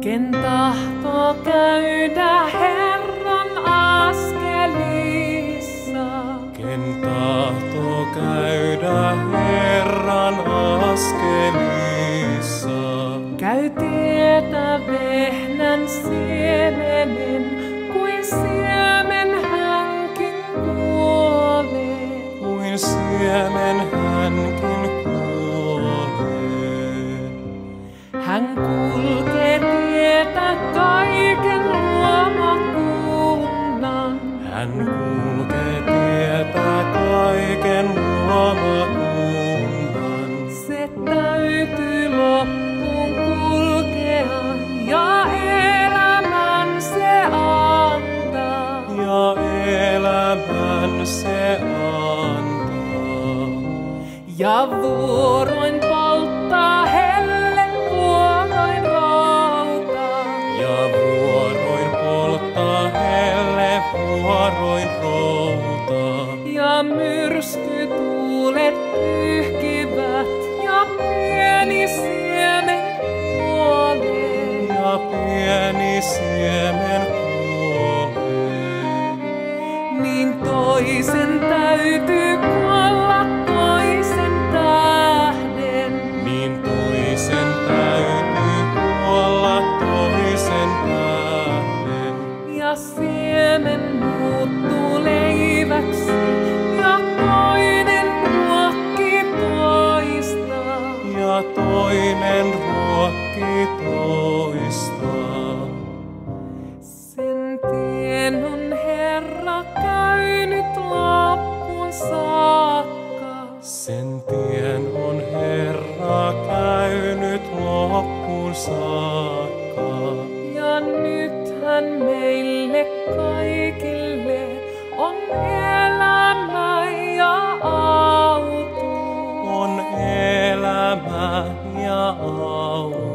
Ken tahtoo käydä Herran askelissa? Ken tahtoo käydä Herran askelissa? Käy tietä vehnän siemenen, kuin siemen hänkin kuolee. Kuin siemen hänkin kuolee. Hän kulkee tietä kaiken luomakunnan. Hän kulkee tietä kaiken luomakunnan. Se täytyy loppuun kulkea ja elämän se antaa. Ja elämän se antaa. Ja vuoroin polttaa helle, vuoroin routaa. Ja vuoroin polttaa helle, vuoroin routaa. Ja myrskytuulet pyyhkivät ja pieni siemen kuolee. Ja pieni siemen kuolee. Niin toisen täytyy kuolla toisen tähden. Niin toisen täytyy kuolla toisen tähden. Ja siemen muuttuu leiväksi ja toinen ruokkii toista. Ja toinen ruokkii toista. Sen tien on Herra käynyt loppuun saakka. Sen tien on Herra käynyt loppuun saakka. Ja nyt hän meille kaikille on elämä ja auto. On elämä ja auto.